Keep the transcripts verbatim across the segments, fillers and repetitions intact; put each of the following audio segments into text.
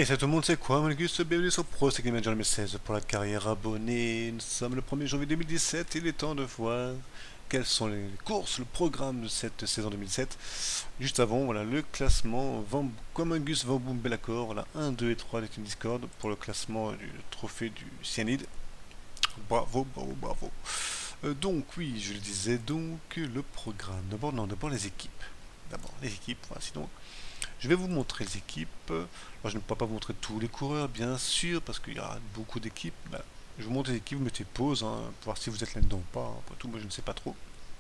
Hey, c'est tout le monde, c'est quoi, Malgus? Bienvenue sur Pro Cycling Manager deux mille seize pour la carrière abonnée. Nous sommes le premier janvier deux mille dix-sept. Il est temps de voir quelles sont les courses, le programme de cette saison deux mille sept. Juste avant, voilà le classement. Van, comme Angus Van Boom Bellacor, voilà un, deux et trois des Team Discord pour le classement du trophée du Cyanide. Bravo, bravo, bravo. Euh, donc, oui, je le disais, donc le programme. D'abord, non, d'abord les équipes. D'abord les équipes, voilà, sinon. Je vais vous montrer les équipes. Alors, je ne peux pas vous montrer tous les coureurs, bien sûr, parce qu'il y a beaucoup d'équipes. Ben, je vous montre les équipes, vous mettez pause, hein, pour voir si vous êtes là-dedans ou pas. Après tout, moi je ne sais pas trop.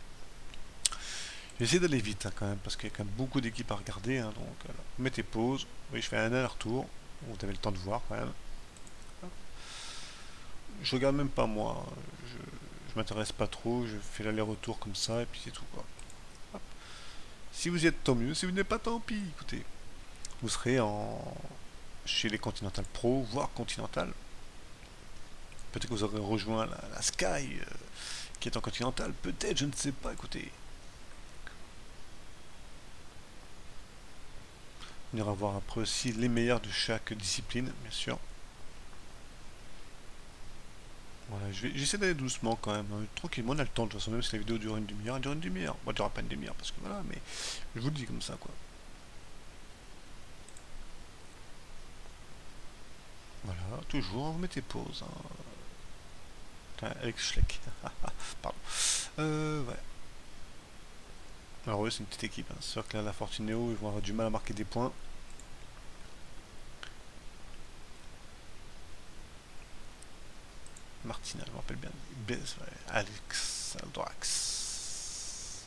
Je vais essayer d'aller vite, hein, quand même, parce qu'il y a quand même beaucoup d'équipes à regarder. Hein, donc, alors, vous mettez pause. Oui, je fais un aller-retour. Vous avez le temps de voir, quand même. Je regarde même pas moi. Je, je m'intéresse pas trop. Je fais l'aller-retour comme ça, et puis c'est tout, quoi. Hop. Si vous y êtes, tant mieux. Si vous n'êtes pas, tant pis. Écoutez, vous serez en chez les Continental Pro, voire Continental. Peut-être que vous aurez rejoint la, la Sky, euh, qui est en Continental. Peut-être, je ne sais pas, écoutez. On ira voir après aussi les meilleurs de chaque discipline, bien sûr. Voilà, j'essaie d'aller doucement quand même, hein. Tranquillement, on a le temps, de toute façon, même si la vidéo dure une demi-heure, elle dure une demi-heure. Bon, elle durera pas une demi-heure, parce que voilà, mais je vous le dis comme ça, quoi. Voilà, toujours, vous mettez pause, hein. Avec Schleck. Pardon. Euh, ouais. Alors oui, c'est une petite équipe, hein. C'est sûr que là, la Fortuneo, ils vont avoir du mal à marquer des points. Martina, je me rappelle bien. Bez, ouais. Alex Aldrax.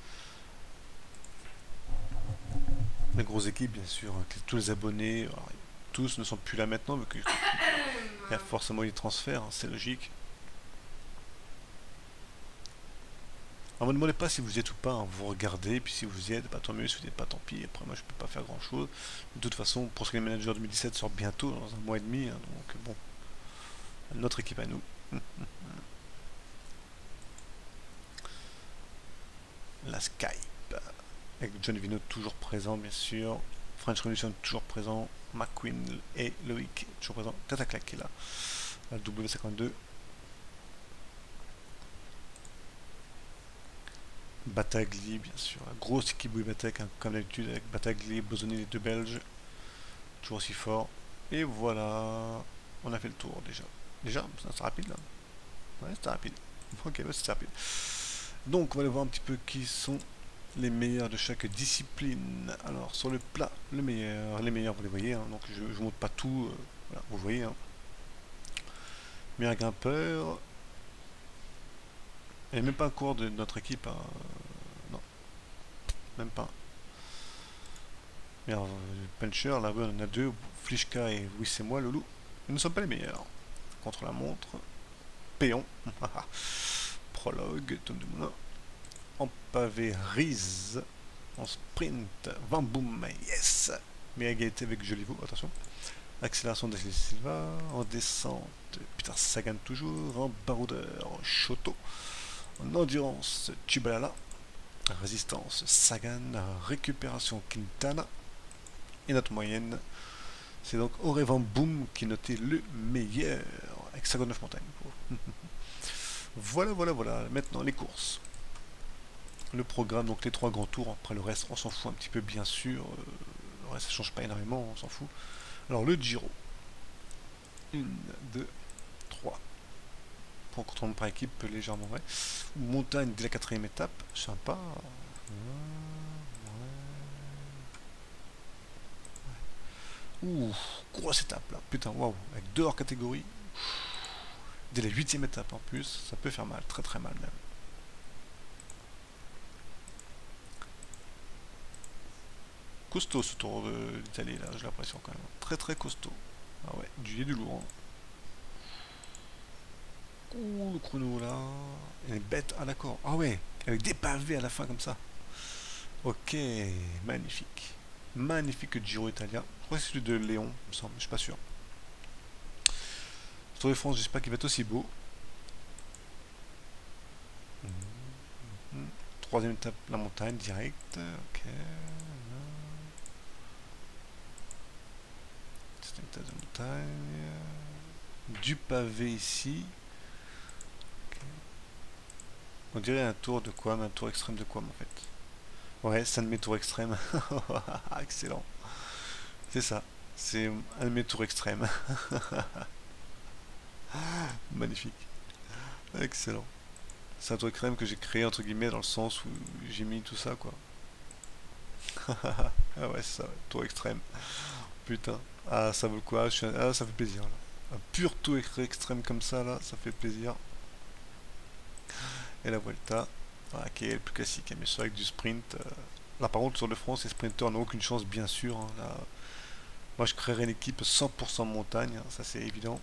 Les grosses équipes, bien sûr, hein, tous les abonnés. Alors, tous ne sont plus là maintenant, vu qu'il y a forcément eu des transferts, hein, c'est logique. Alors, ne me demandez pas si vous y êtes ou pas, hein, vous regardez, et puis si vous y êtes, bah, tant mieux, si vous n'y êtes pas, tant pis. Après, moi, je peux pas faire grand chose. De toute façon, pour ce que les managers deux mille dix-sept sort bientôt, dans un mois et demi, hein, donc bon, notre équipe à nous. La Skype, avec John Vino toujours présent, bien sûr. French Revolution toujours présent. McQueen et Loïc toujours présent. Tataclac qui est là. La W cinquante-deux. Batagli, bien sûr. La grosse équipe Batec, hein, comme d'habitude, avec Batagli, Bosoni, les deux Belges. Toujours aussi fort. Et voilà. On a fait le tour déjà. Déjà, c'est rapide là. Ouais, c'est rapide. Ok, ouais, c'est rapide. Donc, on va aller voir un petit peu qui sont les meilleurs de chaque discipline. Alors, sur le plat, le meilleur, les meilleurs, vous les voyez, hein, donc je ne vous montre pas tout, euh, voilà, vous voyez. Hein. Meilleur grimpeur. Il n'y a même pas un coureur de notre équipe, hein. Non, même pas. Meilleur euh, puncher, là, on en a deux, Flishka et oui, c'est moi, Loulou. Nous ne sommes pas les meilleurs. Contre la montre, Péon, Prologue, Tom de Moulin. En pavé, Riz. En sprint, Van Boom, yes. Mais égalité avec Joliveau, attention. Accélération de Silva. En descente, Peter Sagan toujours. En baroudeur, Choto. En endurance, Tubalala. Résistance, Sagan. Récupération, Quintana. Et notre moyenne, c'est donc Auré Van Boom qui notait le meilleur. Avec Sagan neuf montagnes. Voilà, voilà, voilà. Maintenant, les courses. Le programme, donc les trois grands tours. Après le reste, on s'en fout un petit peu, bien sûr. Euh, le reste, ça change pas énormément, on s'en fout. Alors, le Giro. un, deux, trois. Pour contrôle par équipe, légèrement, ouais. Montagne dès la quatrième étape. Sympa. Ouais. Ouh, grosse étape là. Putain, waouh. Avec deux hors catégorie. Dès la huitième étape en plus, ça peut faire mal, très très mal même. Costaud ce tour d'Italie là, j'ai l'impression quand même. Très très costaud. Ah ouais, du, du lourd. Hein. Ouh, le chrono là. Il est bête, ah d'accord. Ah ouais, avec des pavés à la fin comme ça. Ok, magnifique. Magnifique Giro italien. Je crois que c'est celui de Léon, il me semble, je suis pas sûr. Tour de France, j'espère qu'il va être aussi beau. Mmh. Troisième étape, la montagne, direct. Ok. une tasse de montagne. Du pavé ici. Okay. On dirait un tour de quoi, mais un tour extrême de quoi en fait. Ouais, c'est un de mes tours extrêmes. Excellent. C'est ça. C'est un de mes tours extrêmes. Magnifique. Excellent. C'est un tour extrême que j'ai créé entre guillemets dans le sens où j'ai mis tout ça quoi. Ah ouais, c'est ça, ouais. Tour extrême. Putain. Ah, ça vaut le quoi? Je suis un- Ah, ça fait plaisir là. Un pur tour extrême comme ça là, ça fait plaisir. Et la Vuelta, voilà, qui est le plus classique, hein, mais c'est vrai que du sprint. euh, Là par contre, sur le France, les sprinteurs n'ont aucune chance, bien sûr, hein, là, moi je créerais une équipe cent pour cent montagne, hein, ça c'est évident.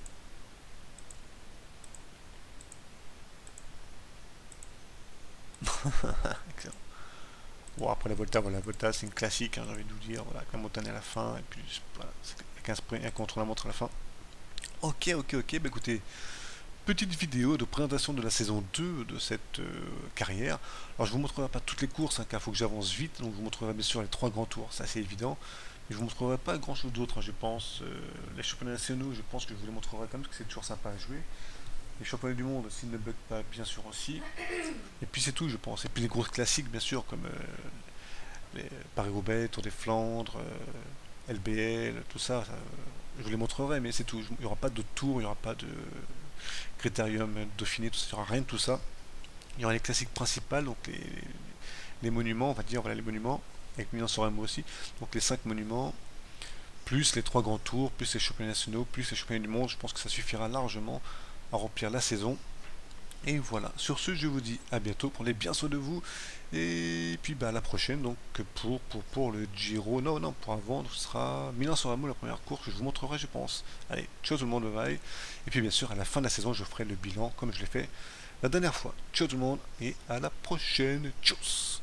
Excellent. Bon, après la Volta, voilà, la Volta c'est une classique, hein, j'ai envie de vous dire, voilà, avec la montagne à la fin, et puis voilà, avec un sprint, un contre-la-montre à la fin. Ok, ok, ok, bah écoutez, petite vidéo de présentation de la saison deux de cette euh, carrière. Alors je vous montrerai pas toutes les courses, hein, car il faut que j'avance vite, donc je vous montrerai bien sûr les trois grands tours, ça c'est évident. Mais je vous montrerai pas grand chose d'autre, hein, je pense. Euh, les championnats nationaux, je pense que je vous les montrerai quand même, parce que c'est toujours sympa à jouer. Les championnats du monde, s'ils ne bug pas, bien sûr aussi. Et puis c'est tout, je pense. Et puis les courses classiques, bien sûr, comme euh, les Paris-Roubaix, Tour des Flandres, euh, L B L, tout ça, ça, euh, je vous les montrerai, mais c'est tout. Il n'y aura pas de tour, il n'y aura pas de Critérium, Dauphiné, tout ça, il n'y aura rien de tout ça. Il y aura les classiques principales, donc les, les monuments, on va dire, voilà les monuments, avec Milan San Remo aussi, donc les cinq monuments, plus les trois grands tours, plus les championnats nationaux, plus les championnats du monde, je pense que ça suffira largement à remplir la saison. Et voilà, sur ce, je vous dis à bientôt, prenez bien soin de vous, et puis bah, à la prochaine, donc pour, pour, pour le Giro, non, non, pour avant, ce sera Milan San Remo, la première course que je vous montrerai, je pense. Allez, ciao tout le monde, bye bye, et puis bien sûr, à la fin de la saison, je ferai le bilan, comme je l'ai fait la dernière fois. Ciao tout le monde, et à la prochaine, tchuss.